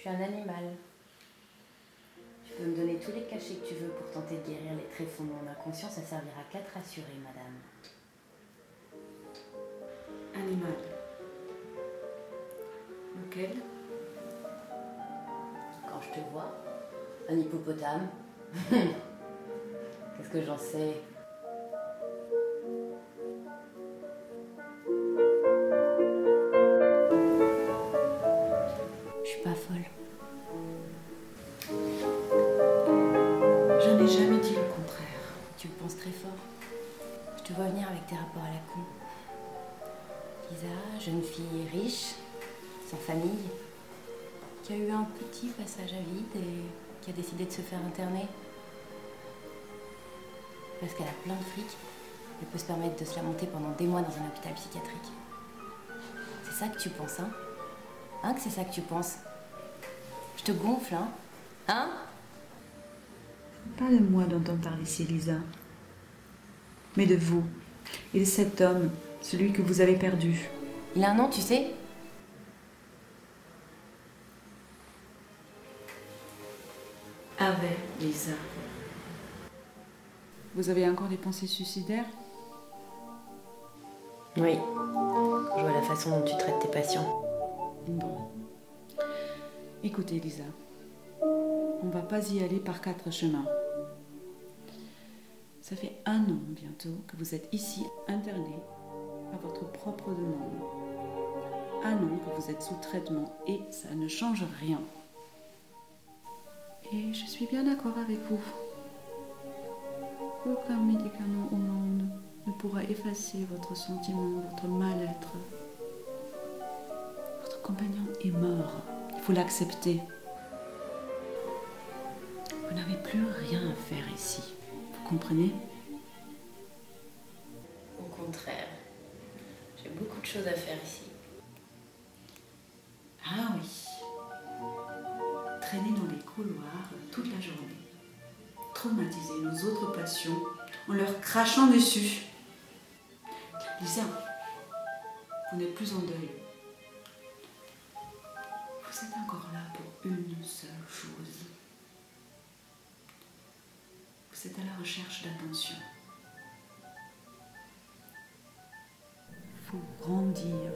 suis un animal. Tu peux me donner tous les cachets que tu veux pour tenter de guérir les tréfonds de mon inconscient, ça servira qu'à te rassurer, madame. Animal. Lequel? Quand je te vois, un hippopotame. Qu'est-ce que j'en sais? Je suis pas folle. Je n'ai jamais dit le contraire. Tu le penses très fort. Je te vois venir avec tes rapports à la con. Lisa, jeune fille riche, sans famille, qui a eu un petit passage à vide et qui a décidé de se faire interner. Parce qu'elle a plein de fric, elle peut se permettre de se la monter pendant des mois dans un hôpital psychiatrique. C'est ça que tu penses, hein? Hein, que c'est ça que tu penses? Je te gonfle, hein? Hein? Pas de moi dont on parle ici, Lisa. Mais de vous. Et de cet homme, celui que vous avez perdu. Il a un nom, tu sais? Avec Lisa. Vous avez encore des pensées suicidaires? Oui. Je vois la façon dont tu traites tes patients. Bon. Écoutez, Lisa. On va pas y aller par 4 chemins. Ça fait 1 an bientôt que vous êtes ici, interné, à votre propre demande. 1 an que vous êtes sous traitement et ça ne change rien. Et je suis bien d'accord avec vous. Aucun médicament au monde ne pourra effacer votre sentiment, votre mal-être. Votre compagnon est mort. Il faut l'accepter. Vous n'avez plus rien à faire ici. Vous comprenez? Au contraire, j'ai beaucoup de choses à faire ici. Ah oui. Traîner dans les couloirs toute la journée. Traumatiser nos autres patients en leur crachant dessus. Lisa, vous n'êtes plus en deuil. Vous êtes encore là pour une seule chose. Vous êtes à la recherche d'attention. Faut grandir.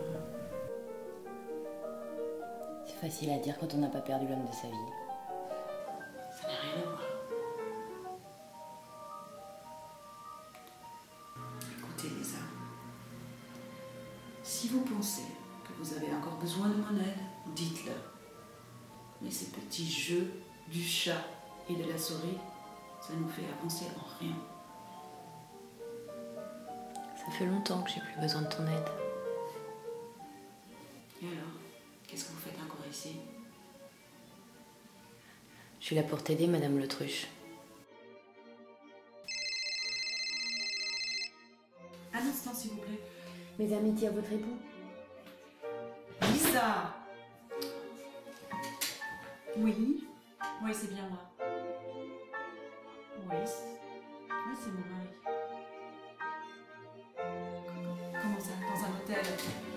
C'est facile à dire quand on n'a pas perdu l'homme de sa vie. Ça n'a rien à voir. Écoutez, Lisa. Si vous pensez que vous avez encore besoin de mon aide, dites-le. Mais ces petits jeux du chat et de la souris, ça nous fait avancer en rien. Ça fait longtemps que j'ai plus besoin de ton aide. Et alors, qu'est-ce que vous faites encore ici? Je suis là pour t'aider, Madame l'autruche. Un instant, s'il vous plaît. Mes amitiés à votre époux. Lisa! Oui? Oui, c'est bien moi. Oui, c'est mon mari. Comment ça? Dans un hôtel?